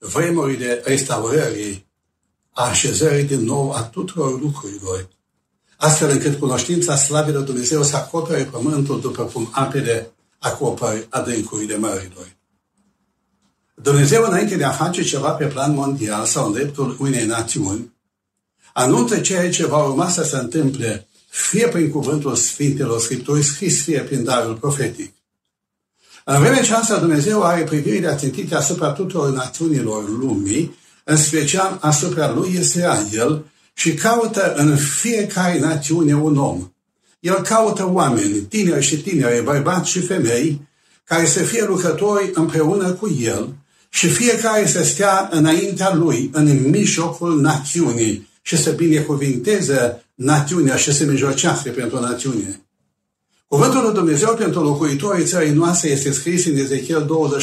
vremurile restaurării, a așezării din nou a tuturor lucrurilor, astfel încât cunoștința slavei lui Dumnezeu să acopere pământul după cum apele acoperă adâncurile mărilor. Dumnezeu, înainte de a face ceva pe plan mondial sau în dreptul unei națiuni, anunță ceea ce va urma să se întâmple, fie prin cuvântul Sfintelor Scripturi scris, fie prin darul profetic. În vremea aceasta, Dumnezeu are privirile ațintite asupra tuturor națiunilor lumii, în special asupra lui Israel, și caută în fiecare națiune un om. El caută oameni, tineri și tinere, bărbați și femei, care să fie lucrători împreună cu el și fiecare să stea înaintea lui, în mijlocul națiunii, și să binecuvinteze națiunea și să mijlocească pentru națiune. Cuvântul lui Dumnezeu pentru locuitorii țării noastre este scris în Ezechiel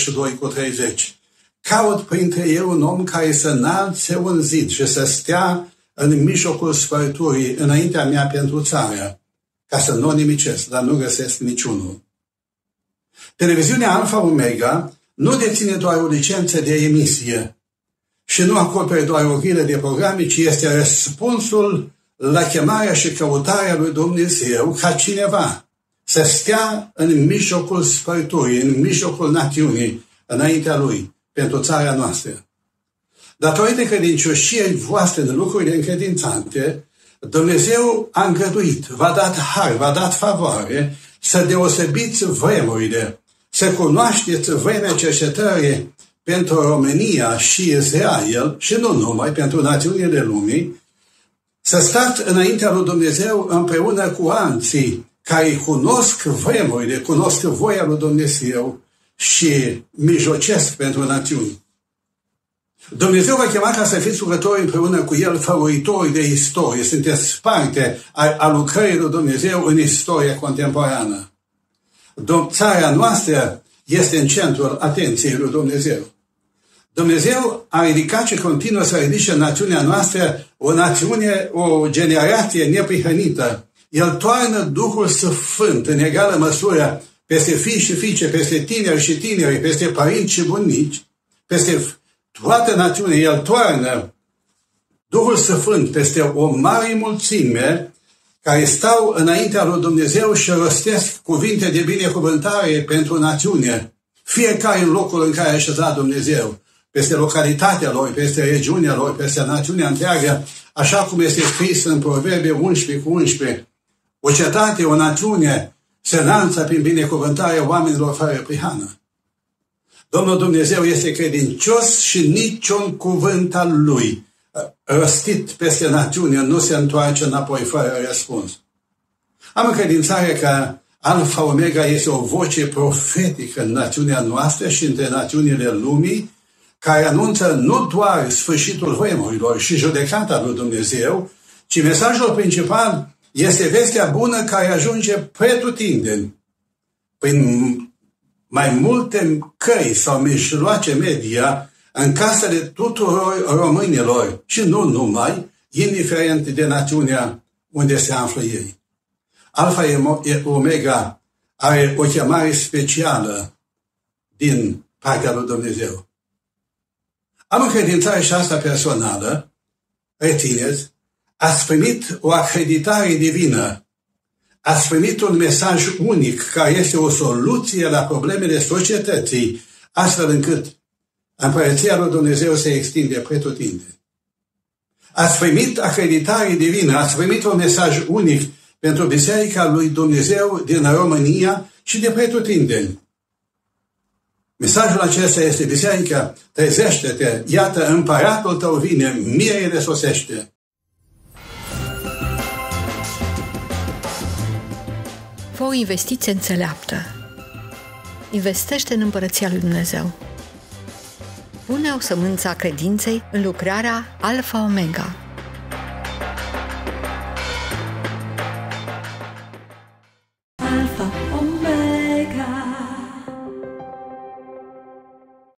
22:30. Caut printre ei un om care să înalțe un zid și să stea în mijlocul sfărturii înaintea mea pentru țară, ca să nu o nimicesc, dar nu găsesc niciunul. Televiziunea Alfa Omega nu deține doar o licență de emisie și nu acopere doar o grilă de programe, ci este răspunsul la chemarea și căutarea lui Dumnezeu ca cineva să stea în mijlocul spărturii, în mijlocul națiunii, înaintea lui, pentru țara noastră. Datorită credincioșiei voastre în lucrurile încredințante, Dumnezeu a îngăduit, v-a dat har, v-a dat favoare să deosebiți vremurile, să cunoașteți vremea cercetării pentru România și Israel și nu numai, pentru națiunile lumii, să stați înaintea lui Dumnezeu împreună cu alții care cunosc vremurile, cunosc voia lui Dumnezeu și mijlocesc pentru națiuni. Dumnezeu v-a chemat ca să fiți lucrători împreună cu El, făuritori de istorie. Sunteți parte a lucrării lui Dumnezeu în istoria contemporană. Țara noastră este în centrul atenției lui Dumnezeu. Dumnezeu a ridicat și continuă să ridice în națiunea noastră o națiune, o generație neprihănită. El toarnă Duhul Sfânt în egală măsură peste fii și fiice, peste tineri și tineri, peste părinți și bunici, peste toată națiunea. El toarnă Duhul Sfânt peste o mare mulțime care stau înaintea lui Dumnezeu și rostesc cuvinte de binecuvântare pentru națiune. Fiecare în locul în care a așezat Dumnezeu, peste localitatea lor, peste regiunea lor, peste națiunea întreagă, așa cum este scris în Proverbe 11:11. O cetate, o națiune se înalță prin binecuvântarea oamenilor fără prihană. Domnul Dumnezeu este credincios și niciun cuvânt al Lui rostit peste națiune nu se întoarce înapoi fără răspuns. Am încredințare că Alfa Omega este o voce profetică în națiunea noastră și între națiunile lumii, care anunță nu doar sfârșitul vremurilor și judecata lui Dumnezeu, ci mesajul principal este vestea bună care ajunge pretutindeni prin mai multe căi sau mijloace media în casele tuturor românilor și nu numai, indiferent de națiunea unde se află ei. Alfa Omega are o chemare specială din partea lui Dumnezeu. Am încredințare și asta personală, rețineți, ați primit o acreditare divină, ați primit un mesaj unic care este o soluție la problemele societății, astfel încât Împărăția lui Dumnezeu se extinde pretutindeni. Ați primit acreditare divină, ați primit un mesaj unic pentru Biserica lui Dumnezeu din România și de pretutindeni. Mesajul acesta este: Biserica, trezește-te, iată, împăratul tău vine, mirele sosește. Fă o investiție înțeleaptă. Investește în Împărăția lui Dumnezeu. Pune o sămânță a credinței în lucrarea Alfa Omega.